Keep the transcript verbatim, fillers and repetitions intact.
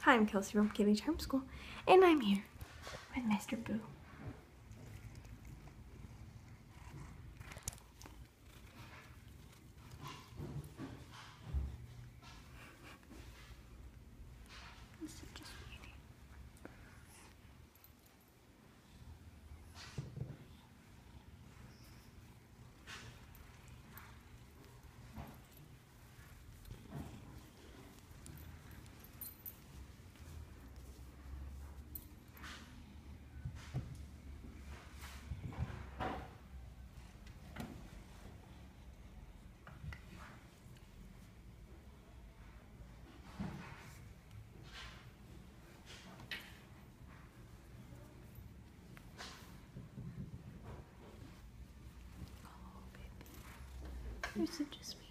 Hi, I'm Kelsey from Kitty Charm School, and I'm here with Mister Boo. He's such a sweetie. Oh, baby. You're such a sweetie.